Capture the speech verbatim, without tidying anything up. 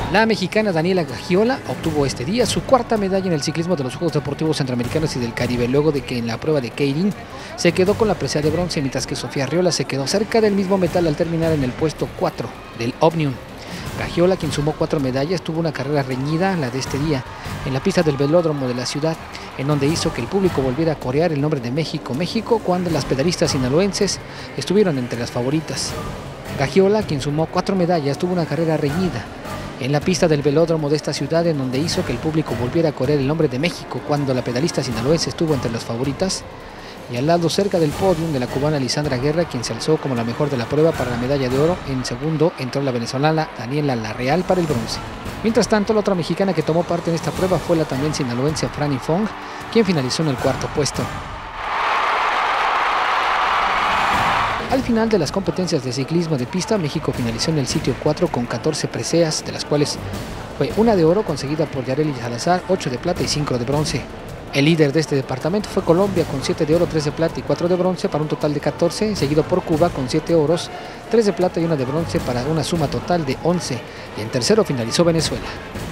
La mexicana Daniela Gagiola obtuvo este día su cuarta medalla en el ciclismo de los Juegos Deportivos Centroamericanos y del Caribe, luego de que en la prueba de Keirin se quedó con la presea de bronce, mientras que Sofía Arriola se quedó cerca del mismo metal al terminar en el puesto cuatro del Omnium. Gagiola, quien sumó cuatro medallas, tuvo una carrera reñida, la de este día, en la pista del velódromo de la ciudad, en donde hizo que el público volviera a corear el nombre de México, México, cuando las pedalistas sinaloenses estuvieron entre las favoritas. Gagiola, quien sumó cuatro medallas, tuvo una carrera reñida en la pista del velódromo de esta ciudad, en donde hizo que el público volviera a corear el nombre de México cuando la pedalista sinaloense estuvo entre las favoritas, y al lado cerca del podio de la cubana Lisandra Guerra, quien se alzó como la mejor de la prueba para la medalla de oro. En segundo entró la venezolana Daniela Larreal para el bronce. Mientras tanto, la otra mexicana que tomó parte en esta prueba fue la también sinaloense Franny Fong, quien finalizó en el cuarto puesto. Al final de las competencias de ciclismo de pista, México finalizó en el sitio cuatro con catorce preseas, de las cuales fue una de oro conseguida por Yareli Salazar, ocho de plata y cinco de bronce. El líder de este departamento fue Colombia con siete de oro, tres de plata y cuatro de bronce para un total de catorce, seguido por Cuba con siete oros, tres de plata y una de bronce para una suma total de once, y en tercero finalizó Venezuela.